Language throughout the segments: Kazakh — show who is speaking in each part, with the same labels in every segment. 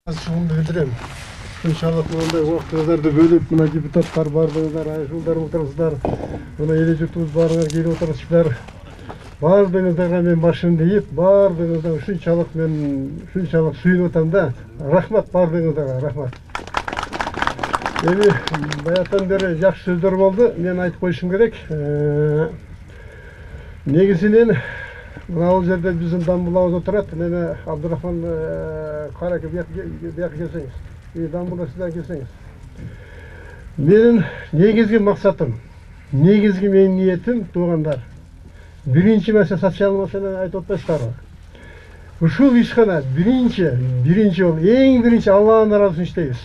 Speaker 1: Şunu bildirem. İnşallah bunday vaqtlarda bölüp mına депутаттар бардыңыздар, айшылдар отырсыздар. Мына еле жұртымыз барыңар келіп отырсыздар. Бардыңыздарға мен башымды иіп, бардыңыздан шыншалық сүйініп отам да. Рахмат бардыңыздарға, рахмат. Эми баяттан бері жақсы сөздер болды. Мен айтып қойышым керек. Негізінен мына жерде біздің Дамбулауыз отырады. Мені Абдурахман Қараки бияқы келсеңіз. Дамбулда сізден келсеңіз. Менің негізгі мақсатым, негізгі менің ниетім туғандар. Бірінші мәселе социал мәселені айтып отпайсыздар. Ушул ишхана бірінші ол, ең бірінші Аллахның разысын іштейбіз.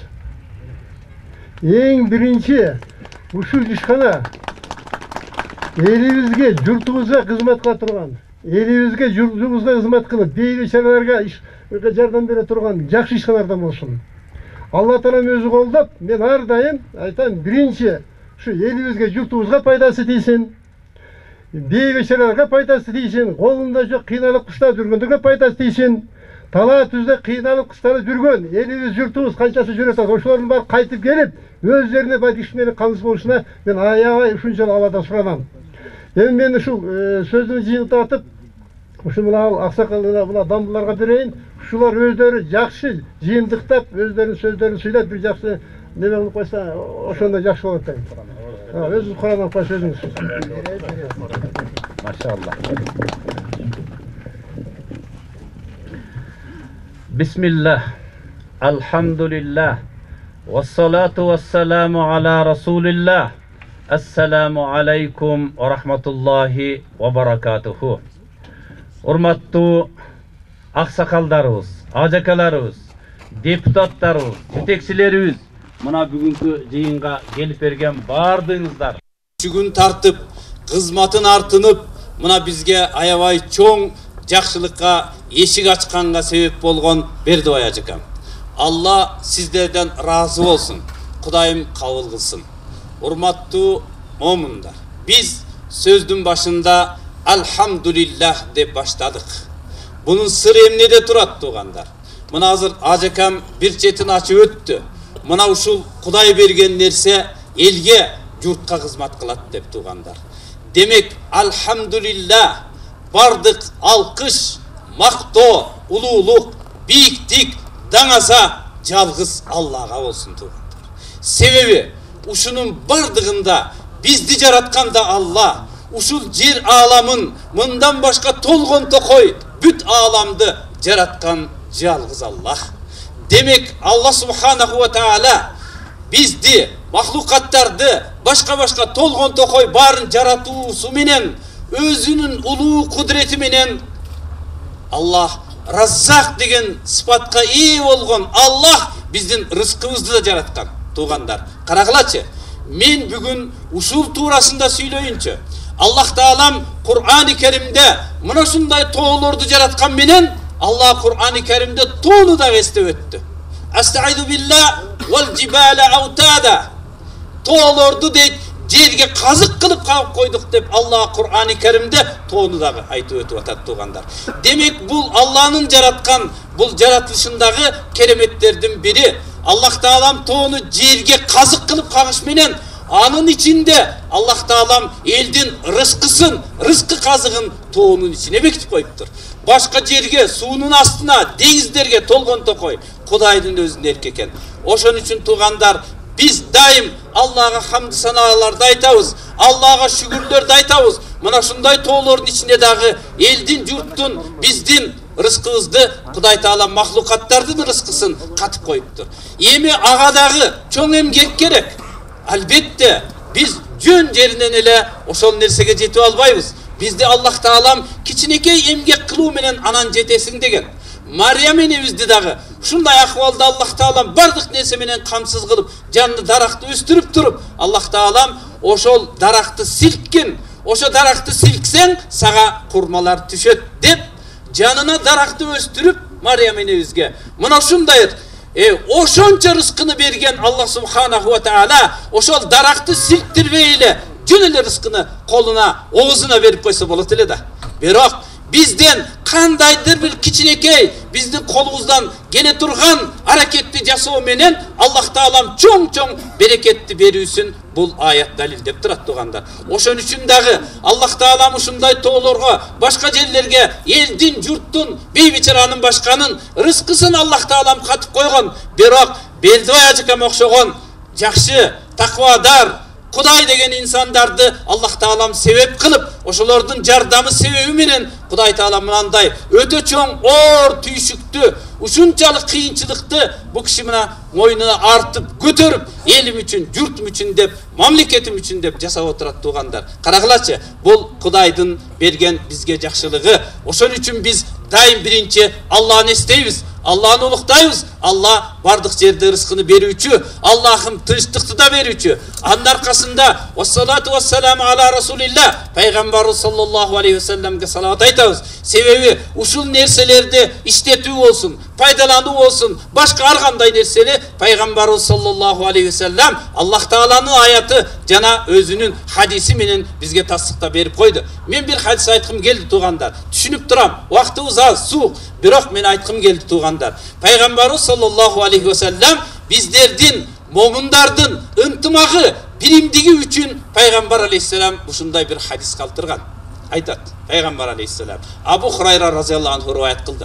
Speaker 1: Ең бірінші ушул ишхана елімізге, жұртымызға қызмет қыла тұрған, елімізге, жұртымызға қызмет қылып, бейбешараларға жардам бере тұрған жақсы ишханалардан болсын. Алла Таалам өзі қолдап, мен әрдайым айтам, бірінші шу елімізге, жұртымызға пайдасы тисін, бейбешараларға пайдасы тисін, қолында жоқ қиналып қыстап жүргендерге пайдасы тисін. Тала түзде қиналып қысталып жүрген еліміз, жұртымыз қаншасы жүреді, ошолардың бәрі қайтып келіп, өздеріне бәдішмені қамыс болышына мен аябай ушунчалык Алладан суранам. Эми мен ушул сөздүн жыйынтатып, ушу мына аксакалына, мына дамбыларга берейин. Ушулар өздөрү жакшы жыйынтыктап, өздөрүнүн сөздөрүн сүйлөп, бир жакшы неме кылып койсо, ошондо жакшы болот дейм. Өзүңүз Курандан коюп сөзүңүз.
Speaker 2: Машалла. Бисмиллах. Алхамдулиллах. Вассалату вассаламу аля расулиллах. Ассаламу алейкум ва рахматуллахи ва баракатуху. Урматтуу аксакалдарыбыз, ажакаларыбыз, депутаттарыбыз, жетекчилерибиз, мына бүгүнкү жыйынга келип берген бардыңыздар.
Speaker 3: Жүгүн тартып, кызматын артынып, мына бизге аябай чоң жакшылыкка эшик ачканга себеп болгон Бердибай ажакам. Алла сиздерден разы болсун. Кудайым кабыл кылсын. Урматтуу момундар, биз сөздүн башында Алхамдулиллах деп баштадык. Bunun sırrı emnede turat tuğanlar. Mına hazır ajakam bir çetin açı öttü. Mına uşul Kuday bergen nerse elge yurtka hizmet kılat dep tuğanlar. Demek alhamdulillah bardık alkış, makto, ululuk, biyiktik, danasa calgız Allah'a olsun tuğanlar. Sebebi uşunun bardığında bizdi jaratkan da Allah. Uşul cer alamın mından başka tolgon tokoy büt alamdı jaratkan жалгыз Allah. Demek Allah subhanahu ve taala bizdi, mahlukattardı, başka tolgon tokoy barın jaratuusu menen, özünün ulu kudreti menen Allah Razzak degen sıfatka iyi olgon Allah bizdin rızkımızdı da jaratkan. Tuğanlar, karagılaçı. Men bugün usul tuğrasında söyleyince Allah Teala'm Kur'an-ı Kerim'de mına şunday toğulurdu jaratkan menen Allah Kur'an-ı Kerim'de toğunu da veste öttü. Estaizu billah vel cibale avtada. Toğulurdu deyip jerge kazık kılıp koyduk deyip Allah Kur'an-ı Kerim'de toğunu da aytı ötü atat tuğanlar. Demek bu Allah'ın jaratkan, bu jaratılışındaki keremetlerden biri. Allah Teala'm toğunu jerge kazık kılıp kağış menen anın içinde Allah Teala'm eldin rızkı kazığın toğunun içine bekitip koyuptur. Başka jerge, suunun astına, dengizlerge tolgon tokoy, Kudaydın özünde erkeken. Oşun için tuğanlar, biz daim Allah'a hamd sanalarda aytabız, Allah'a şükürlerde aytabız. Mına şunday toğulorun içinde dağı eldin, yurttun, bizdin rızkımızdı, Kuday Teala mahlukatlardın rızkısın katıp koyuptur. Emi ağadağı çoğun emgek gerek. Elbette biz jön jerinden ele oşol nersege jetip albayбыз. Bizde Allah Teala'm kiçinekey emgek kılуу menen anan jetesin degen. Maryam enebizdi dagı şunday ahvalda Allah Teala'm bardık nerse menen kamsız kılıp canlı daraktı östürüp turup Allah Teala'm oşol daraktı silkin. Oşo daraktı silksen sağa kurmalar tüşöt dep canına daraktı östürüp Maryam enebizge. Mına şundayır. Oşonça rızkını bergen Allah subhanahu ve taala oşol daraktı silktirbeyle jönele rızkını koluna, oğuzuna verip koysa bolat ele da. Biroq бизден кандайдыр бир кичинекей биздин колубуздан келе турган аракетти жасоо менен Аллах Таалам чоң берекетти берүүсүн бул аят далилдеп турат тугандар. Ошон үчүн дагы Аллах Таалам ушундай тоолорго, башка жерлерге, элдин, журттун, бейбичаранын башканын рызкысын Аллах Таалам катып койгон. Бирок Бердибай ажыкам окшогон жакшы, таквадар, Кудай деген инсандарды Аллах Таалам себеп кылып, ошолордун жардамы себеби менен Кудай Таалам мынандай өтө чоң оор түйшүктү, ушунчалык кыйынчылыкты бу киши мына мойнуна артып көтөрүп, элим үчүн, журтум үчүн деп, мамлекетим үчүн деп жасап отурат тугандар. Карагылачы, бул Кудайдын берген бизге жакшылыгы. Ошон үчүн биз дайым биринчи Аллахны эстейбиз, Аллахны улуктайбыз. Аллах бардык жерде рызкыны берүүчү, Аллахым тынчтыкты да берүүчү. Анын аркасында вассалату вассаламу ала расулилlah, пайгамбарыбыз саллаллаху алейхи вассаламга салават айтабыз. Себеби ушул нерселерди иштетүү болсун, пайдалануу болсун, башка ар кандай нерсени пайгамбарыбыз саллаллаху алейхи вассалам Аллах Тааланын аяты жана өзүнүн хадиси менен бизге тасдыктап берип койду. Мен бир хадис айткым келди тугандар. Түшүнүп турам, убактыбыз аз, суук, бирок мен айткым келди тугандар. Пайгамбарыбыз саллаллаху алейхи вассалам биздердин, момундардын ынтымагы, биримдиги үчүн пайгамбар алейхиссалам ушундай бир хадис калтырган. Айтат пайгамбар алейхиссалам, Абу Хурайра разияллаху анху риваят кылды.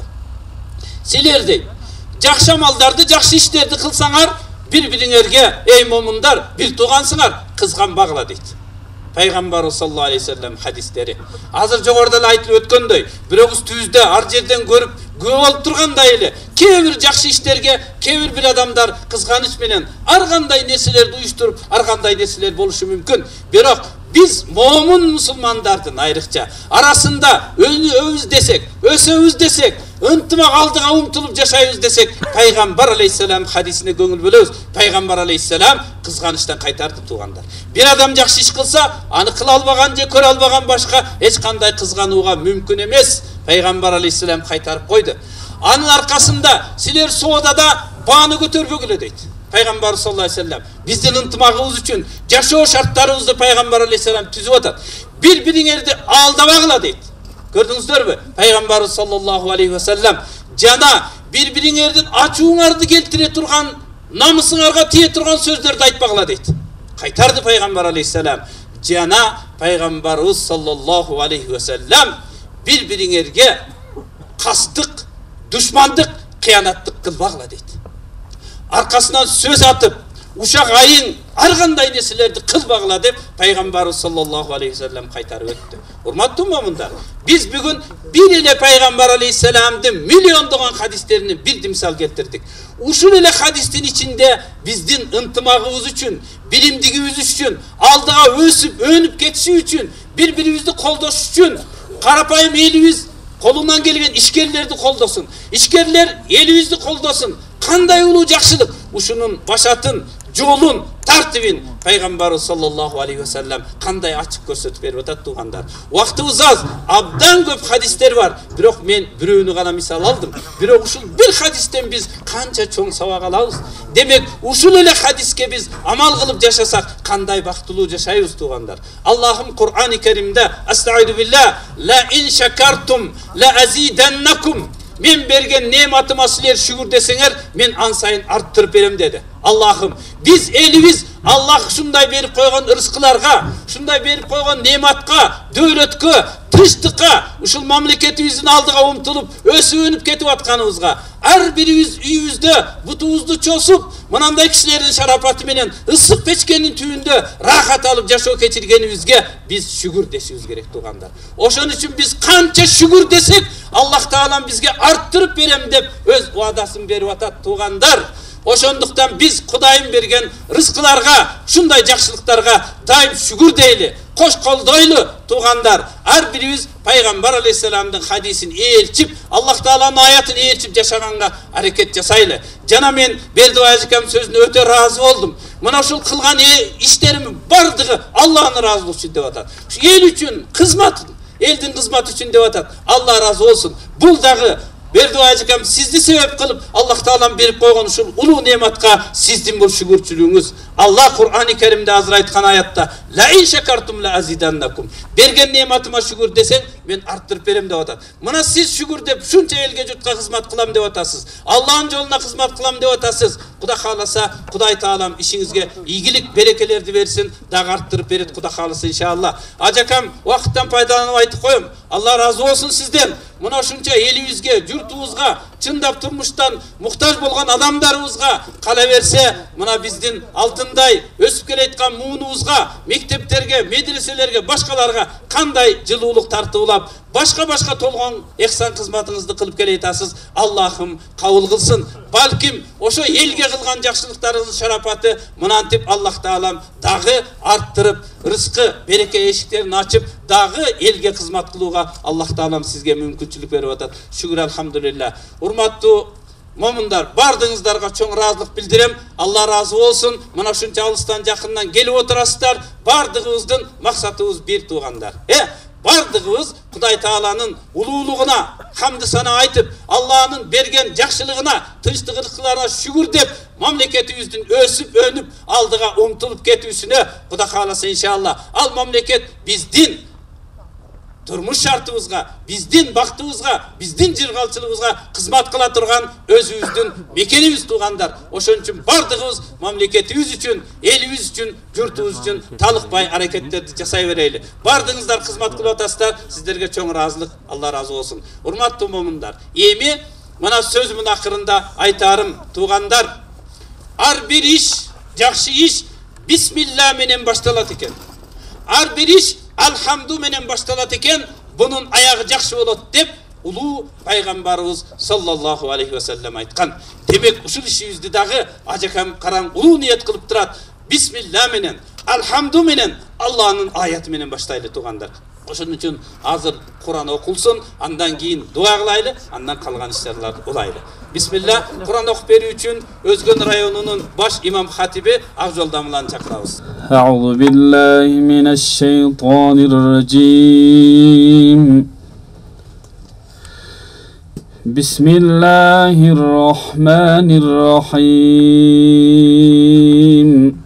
Speaker 3: Силер дейт, жакшы амалдарды, жакшы иштерди кылсаңар, бири-бириңерге, эй момундар, бир туугансыңар, кызганбагыла дейт. Пайгамбар саллаллаху алейхи вассалам хадистери. Азыр жогоруда эле айтылып өткөндөй, бирөөбүз түздө ар жерден көрүп көп болуп тургандай эле кээ бир жакшы иштерге, кээ бир адамдар кызганыч менен ар кандай нерселерди уюштуруп, ар кандай нерселер болушу мүмкүн. Бирок биз момун мусулмандардын айрыкча арасында өнөбүз десек, өсөбүз десек, ынтымак алдыга умтулуп жашайбыз десек, пайгамбар алейхиссалам хадисине көңүл бөлөбүз. Пайгамбар алейхиссалам кызганычтан кайтарды тугандар. Бир адам жакшы иш кылса, аны кыла албаган же көрө албаган башка эч кандай кызганууга мүмкүн эмес. Пайгамбар алейхиссалам кайтарып койду. Анын аркасында силер соодада бааны көтөрбөгүлө дейт. Пайгамбар саллаллаху алейхи вассалам биздин ынтымагыбыз үчүн жашоо шарттарыбызды пайгамбар алейхиссалам түзүп атат. Бири-бириңерди алдабагыла дейт. Көрдүңүздөрбү? Пайгамбар саллаллаху алейхи вассалам жана бири-бириңердин ачууңарды келтире турган, намысыңарга тие турган сөздөрдү айтпагыла дейт. Кайтарды пайгамбар алейхиссалам. Жана пайгамбарыбыз саллаллаху алейхи вассалам бири-бириңерге кастык, душмандык, кыянаттык кылбагыла дейт. Аркасынан сөз атып, ушак айың ар кандай нерселерди кылбагыла деп пайгамбарыбыз саллаллаху алейхи вассалам кайтарып өттү. Урматтуу момундар, биз бүгүн бир эле пайгамбар алейхиссаламдын миллиондогон хадистеринен бир мисал келтирдик. Ушул эле хадистин ичинде биздин ынтымагыбыз үчүн, биримдигибиз үчүн, алдыга өсүп, өнүп кетиши үчүн, бири-бирибизди колдош үчүн, карапайым элибиз колунан келген ишкерлерди колдосун, ишкерлер элибизди колдосун. Кандай улуу жакшылык, ушунун башатын, жолун, тартибин пайгамбарыбыз саллаллаху алейхи вассалам кандай ачык көрсөтүп берип атат тугандар. Убактыбыз аз, абдан көп хадистер бар, бирок мен бирөөнү гана мисал алдым. Бирок ушул бир хадистен биз канча чоң сабак алабыз. Демек, ушул эле хадиске биз амал кылып жашасак, кандай бактылуу жашайбыз тугандар. Аллахым Кур'ани Керимде Астаиду билlah, ла ин шакартум ла азиданнакум. Мен берген нематыма силер шүгүр десеңер, мен ансайын арттырып берем деди. Аллахым, биз элибиз Аллах ушундай берип койгон ырыскыларга, ушундай берип койгон нематка, дөөлөткө, тынчтыкка, ушул мамлекетибиздин алдыга умтулуп, өсүп өнүп кетип атканыбызга, ар бирибиз үйүбүздө бутубузду чосуп, мынандай кишилердин шарапаты менен ысык печкенин түбүндө рахат алып жашоо кечиргенибизге биз шүгүр дешибиз керек тугандар. Ошон үчүн биз канча шүгүр десек, Аллах Таалам бизге арттырып берем деп өз уадасын берип атат тугандар. Ошондуктан биз Кудайым берген рызкыларга, ушундай жакшылыктарга дайым шүгүр дейли, кош колдойлу тугандар. Ар бирибиз пайгамбар алейхиссаламдын хадисин ээрчип, Аллах Тааланын аятын ээрчип жашаганга аракет жасайлы. Жана мен Бердибай ажыкам сөзүнө өтө ыраазы болдум. Мына ушул кылган иштеримин бардыгы Аллахтын ыраазылыгы үчүн деп атат. Эл үчүн кызмат, элдин кызматы үчүн деп атат. Алла ыраазы болсун. Бул дагы Берди ажыкам сизди себеп кылып Аллах Таалам берип койгон ушул улуу неmatка сиздин бул шүгүрчүлүгүңүз. Аллах Кур'ани Керимде азыр айткан аятта ла ин шакартум ла азиданнакум. Берген нематыма шүгүр десең, мен арттырып берем деп атат. Мына сиз шүгүр деп шунча элге журтка кызмат кылам деп атасыз. Аллахтын жолуна кызмат кылам деп атасыз. Куда кааласа Кудай Таалам ишиңизге ийгилик, берекелерди берсин, дагы арттырып берет Куда кааласа иншалла. Ажакам убакыттан пайдаланып айтып коем. Алла разы болсун сизден. Мына ушунча элибизге, журтубузга, чындап турмуштан муктаж болгон адамдарыбызга кала берсе, мына биздин алтындай өсүп келаткан муунубузга, мектептерге, медреселерге, башкаларга кандай жылуулук тартуулап, башка толгон эхсан кызматыңызды кылып келатасыз. Аллахым кабыл кылсын. Балким ошо элге кылган жакшылыктарыңыздын шарапаты мынантип Аллах Таалам дагы арттырып, рызкы, береке эшиктерин ачып, дагы элге кызмат кылууга Аллах Таалам сизге мүмкүнчүлүк берип атат. Шүгүр алхамдулилlah. Урматтуу момундар, бардыңыздарга чоң ыраазылык билдирем. Алла разы болсун. Мына ушунча алыстан жакындан келип отурасыздар. Бардыгыбыздын максатыбыз бир туугандар. Бардыгыбыз Кудай Тааланын улуулугуна хамды сана айтып, Алланын берген жакшылыгына, тынчтыгылыкларына шүгүр деп, мамлекетибиздин өсүп, өнүп, алдыга умтулуп кетүүсүнө Кудай кааласа иншалла. Ал мамлекет биздин турмуш шартыбызга, биздин бактыбызга, биздин жыргалчылыгыбызга кызмат кыла турган өзүбүздүн мекенибиз туугандар. Ошон үчүн бардыгыбыз мамлекетибиз үчүн, элибиз үчүн, журтубуз үчүн талыкпай аракеттерди жасай берели. Бардыгыңыздар кызмат кылып атасыздар, сиздерге чоң ыраазылык, Алла разы болсун. Урматтуу момундар, эми мына сөзүмдүн акырында айтарым туугандар, ар бир иш, жакшы иш бисмилла менен башталат экен. Ар бир иш алхамду менен башталат экен, бунун аягы жакшы болот деп улуу пайгамбарыбыз саллаллаху алейхи ва саллям айткан. Демек ушул ишибизди дагы ажакам караң улуу ниет кылып турат. Бисмилла менен, алхамду менен, Аллахнын аяты менен баштайлы туугандар. Ошон үчүн азыр Кур'ан окулсун, андан кийин дуа кылайлы, андан калган иштерди улайлы. Бисмилла, Кур'ан окуп берүү үчүн Өзгөн районунун баш имам хатиби Акжолдамыланы чакырабыз.
Speaker 2: Аузу биллахи минаш шайтанир раджим. Бисмиллахир рахманир рахим.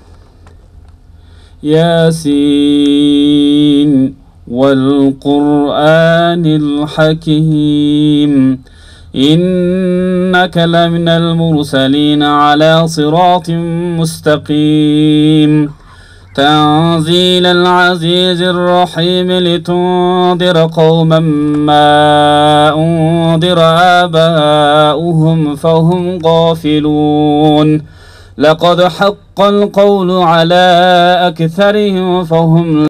Speaker 2: Ясин والقرآن الحكيم إنك لمن المرسلين على صراط مستقيم تنزيل العزيز الرحيم لتنذر قوما ما أنذر آباؤهم فهم غافلون لقد حق القول على أكثرهم فهم